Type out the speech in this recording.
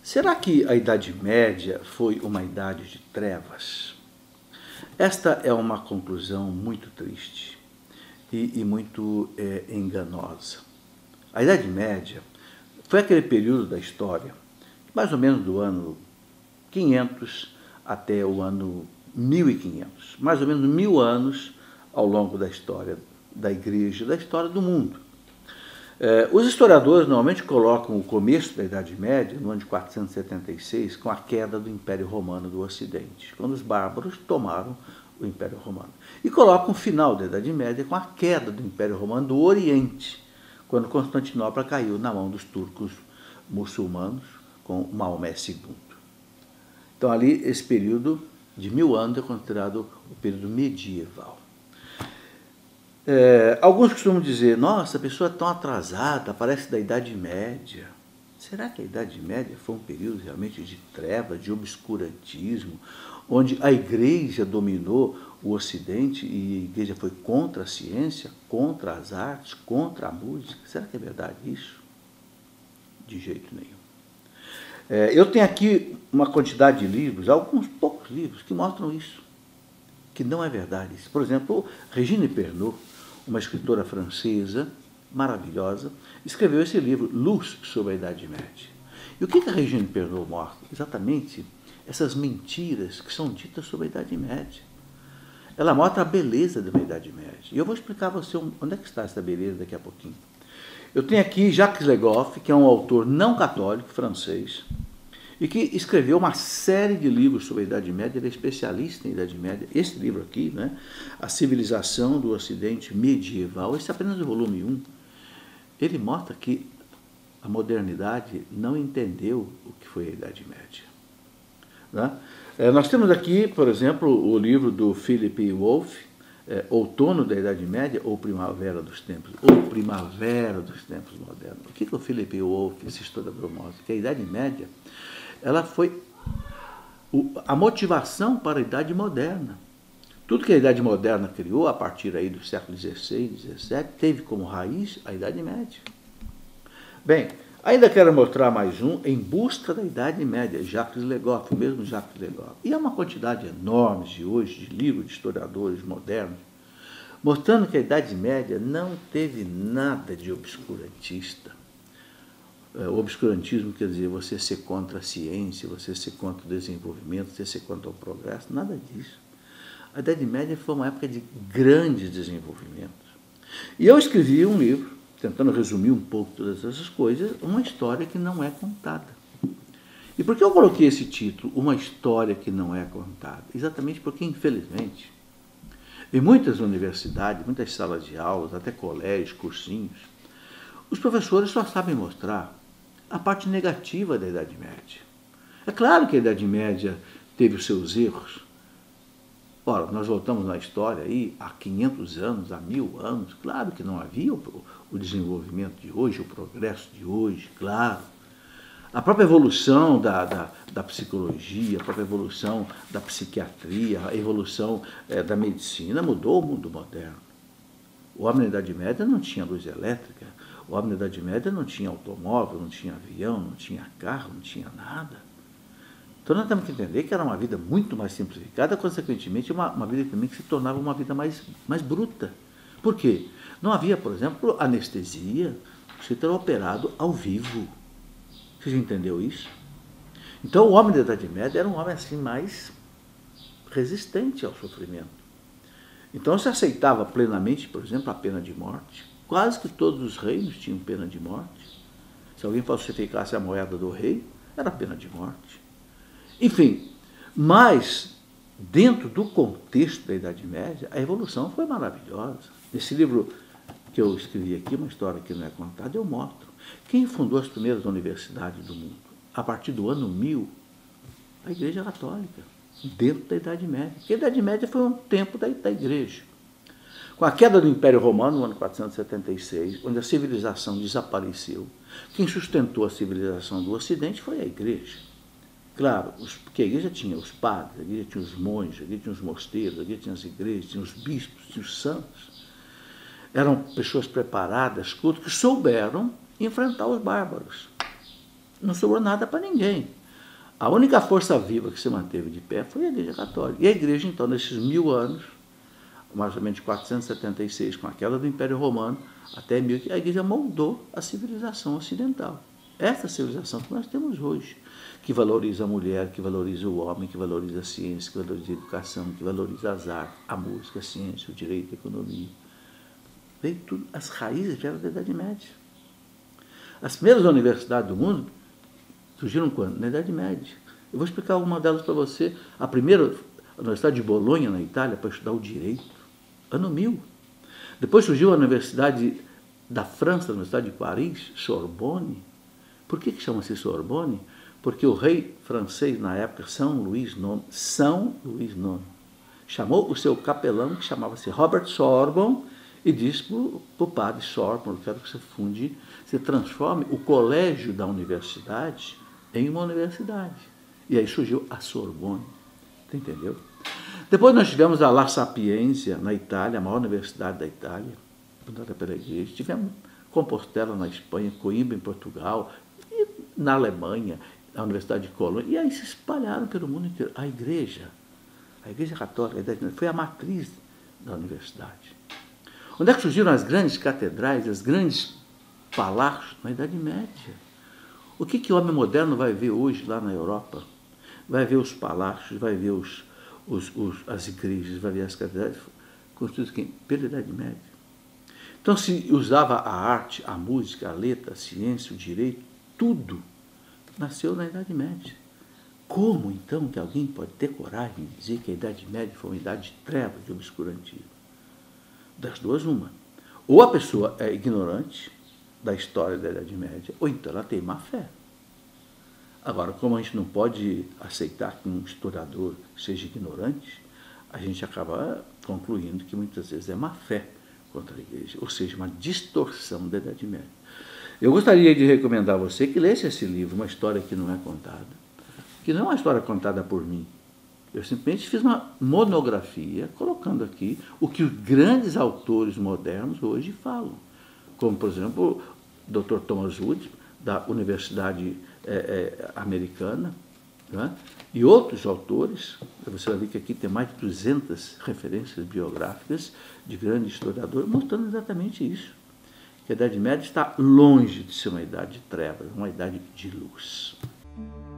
Será que a Idade Média foi uma idade de trevas? Esta é uma conclusão muito triste e muito enganosa. A Idade Média foi aquele período da história, mais ou menos do ano 500 até o ano 1500, mais ou menos 1000 anos ao longo da história da Igreja, da história do mundo. Os historiadores normalmente colocam o começo da Idade Média, no ano de 476, com a queda do Império Romano do Ocidente, quando os bárbaros tomaram o Império Romano. E colocam o final da Idade Média com a queda do Império Romano do Oriente, quando Constantinopla caiu na mão dos turcos muçulmanos com Maomé II. Então ali esse período de 1000 anos é considerado o período medieval. Alguns costumam dizer, nossa, a pessoa é tão atrasada, parece da Idade Média. Será que a Idade Média foi um período realmente de trevas, de obscurantismo, onde a Igreja dominou o Ocidente e a Igreja foi contra a ciência, contra as artes, contra a música? Será que é verdade isso? De jeito nenhum. Eu tenho aqui uma quantidade de livros, alguns poucos livros, que mostram isso, que não é verdade isso. Por exemplo, Regine Pernod, uma escritora francesa maravilhosa, escreveu esse livro, Luz sobre a Idade Média. E o que a Regine Pernod mostra? Exatamente essas mentiras que são ditas sobre a Idade Média. Ela mostra a beleza da Idade Média. E eu vou explicar a você onde é que está essa beleza daqui a pouquinho. Eu tenho aqui Jacques Le Goff, que é um autor não católico, francês, e que escreveu uma série de livros sobre a Idade Média. Ele é especialista em Idade Média. Esse livro aqui, né, A Civilização do Ocidente Medieval, esse é apenas o volume 1. Ele mostra que a modernidade não entendeu o que foi a Idade Média. Né? Nós temos aqui, por exemplo, o livro do Philip Wolff, Outono da Idade Média ou Primavera dos Tempos, ou Primavera dos Tempos Modernos. O que o Philip Wolff, esse historiador, mostra? Que a Idade Média ela foi a motivação para a Idade Moderna. Tudo que a Idade Moderna criou, a partir aí do século XVI, XVII, teve como raiz a Idade Média. Bem, ainda quero mostrar mais um, Em Busca da Idade Média, Jacques Le Goff, o mesmo Jacques Le Goff. E há uma quantidade enorme de hoje, de livros de historiadores modernos, mostrando que a Idade Média não teve nada de obscurantista. O obscurantismo quer dizer você ser contra a ciência, você ser contra o desenvolvimento, você ser contra o progresso, nada disso. A Idade Média foi uma época de grandes desenvolvimentos. E eu escrevi um livro, tentando resumir um pouco todas essas coisas, uma história que não é contada. E por que eu coloquei esse título, Uma História que Não é Contada? Exatamente porque, infelizmente, em muitas universidades, muitas salas de aulas, até colégios, cursinhos, os professores só sabem mostrar a parte negativa da Idade Média. É claro que a Idade Média teve os seus erros. Ora, nós voltamos na história aí há 500 anos, há 1000 anos, claro que não havia o desenvolvimento de hoje, o progresso de hoje, claro. A própria evolução da psicologia, a própria evolução da psiquiatria, a evolução da medicina mudou o mundo moderno. O homem na Idade Média não tinha luz elétrica, o homem na Idade Média não tinha automóvel, não tinha avião, não tinha carro, não tinha nada. Então nós temos que entender que era uma vida muito mais simplificada, consequentemente uma vida também que se tornava uma vida mais bruta. Por quê? Não havia, por exemplo, anestesia, você era operado ao vivo. Você já entendeu isso? Então o homem da Idade Média era um homem assim mais resistente ao sofrimento. Então se aceitava plenamente, por exemplo, a pena de morte. Quase que todos os reinos tinham pena de morte. Se alguém falsificasse a moeda do rei, era pena de morte. Enfim, mas dentro do contexto da Idade Média, a evolução foi maravilhosa. Nesse livro que eu escrevi aqui, Uma História que Não é Contada, eu mostro. Quem fundou as primeiras universidades do mundo? A partir do ano 1000, a Igreja Católica, dentro da Idade Média. Porque a Idade Média foi um tempo da Igreja. Com a queda do Império Romano, no ano 476, onde a civilização desapareceu, quem sustentou a civilização do Ocidente foi a Igreja. Claro, porque a Igreja tinha os padres, a Igreja tinha os monges, a Igreja tinha os mosteiros, a Igreja tinha as igrejas, tinha os bispos, tinha os santos. Eram pessoas preparadas, cultas, que souberam enfrentar os bárbaros. não sobrou nada para ninguém. A única força viva que se manteve de pé foi a Igreja Católica. E a Igreja, então, nesses 1000 anos, mais ou menos de 476, com a queda do Império Romano, até 1000, a Igreja moldou a civilização ocidental. Essa civilização que nós temos hoje, que valoriza a mulher, que valoriza o homem, que valoriza a ciência, que valoriza a educação, que valoriza as artes, a música, a ciência, o direito, a economia. Veio tudo, as raízes vieram da Idade Média. As primeiras universidades do mundo surgiram quando? Na Idade Média. Eu vou explicar uma delas para você. A primeira, a Universidade de Bolonha, na Itália, para estudar o direito, ano 1000. Depois surgiu a Universidade da França, a Universidade de Paris, Sorbonne. Por que chama-se Sorbonne? Porque o rei francês, na época, São Luís IX, chamou o seu capelão, que chamava-se Robert Sorbonne, e disse para o padre Sorbonne: eu quero que você funde, você transforme o colégio da universidade em uma universidade. E aí surgiu a Sorbonne, entendeu? Depois nós tivemos a La Sapienza, na Itália, a maior universidade da Itália, fundada pela Igreja. Tivemos Compostela, na Espanha, Coimbra, em Portugal, e na Alemanha, a Universidade de Colônia. E aí se espalharam pelo mundo inteiro. A Igreja Católica, foi a matriz da universidade. Onde é que surgiram as grandes catedrais, as grandes palácios? Na Idade Média. O que o homem moderno vai ver hoje lá na Europa? Vai ver os palácios, vai ver as igrejas, vai ver as catedrais, construídas pela Idade Média. Então se usava a arte, a música, a letra, a ciência, o direito, tudo nasceu na Idade Média. Como então que alguém pode ter coragem de dizer que a Idade Média foi uma idade de trevas, de obscurantismo? Das duas, uma. Ou a pessoa é ignorante da história da Idade Média, ou então ela tem má fé. Agora, como a gente não pode aceitar que um historiador seja ignorante, a gente acaba concluindo que muitas vezes é má fé contra a Igreja, ou seja, uma distorção da Idade Média. Eu gostaria de recomendar a você que lesse esse livro, Uma História que Não é Contada, que não é uma história contada por mim. Eu simplesmente fiz uma monografia colocando aqui o que os grandes autores modernos hoje falam, como, por exemplo, o Dr. Thomas Wood, da Universidade Americana, né? E outros autores. Você vai ver que aqui tem mais de 200 referências biográficas de grandes historiadores, mostrando exatamente isso, que a Idade Média está longe de ser uma idade de trevas, uma idade de luz.